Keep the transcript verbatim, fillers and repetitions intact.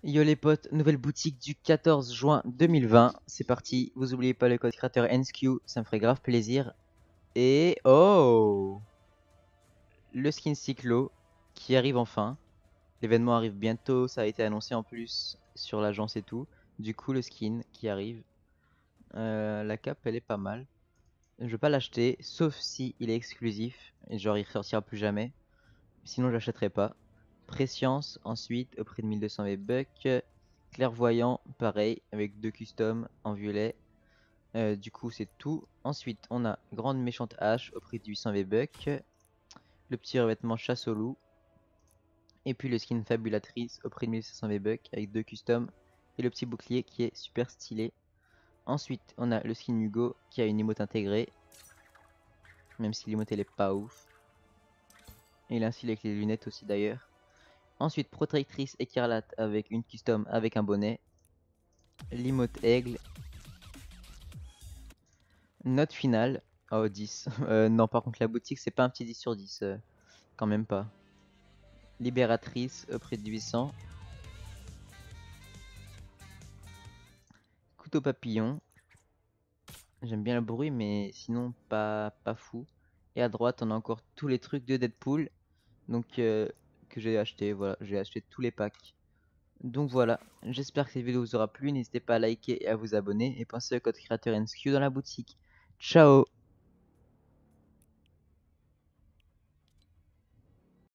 Yo les potes, nouvelle boutique du quatorze juin deux mille vingt. C'est parti, vous oubliez pas le code créateur N S Q, ça me ferait grave plaisir. Et oh, le skin cyclo qui arrive enfin. L'événement arrive bientôt, ça a été annoncé en plus sur l'agence et tout. Du coup, le skin qui arrive. Euh, la cape, elle est pas mal. Je vais pas l'acheter, sauf si il est exclusif. Et genre, il ressortira plus jamais. Sinon, je l'achèterai pas. Préscience, ensuite, au prix de mille deux cents V-Bucks. Clairvoyant, pareil, avec deux customs en violet. Euh, du coup, c'est tout. Ensuite, on a Grande Méchante Hache au prix de huit cents V-Bucks. Le petit revêtement Chasse au loup. Et puis le skin Fabulatrice au prix de mille cinq cents V-Bucks avec deux customs. Et le petit bouclier qui est super stylé. Ensuite, on a le skin Hugo qui a une emote intégrée. Même si l'emote elle est pas ouf. Et il a un style avec les lunettes aussi d'ailleurs. Ensuite, Protectrice Écarlate avec une custom avec un bonnet. L'emote Aigle. Note finale. Oh, dix. Euh, non, par contre, la boutique, c'est pas un petit dix sur dix. euh, quand même pas. Libératrice au prix de huit cents. Couteau papillon. J'aime bien le bruit, mais sinon, pas, pas fou. Et à droite, on a encore tous les trucs de Deadpool. Donc, euh, que j'ai acheté. Voilà, j'ai acheté tous les packs. Donc voilà, j'espère que cette vidéo vous aura plu. N'hésitez pas à liker et à vous abonner. Et pensez au code créateur N S Q dans la boutique. Ciao!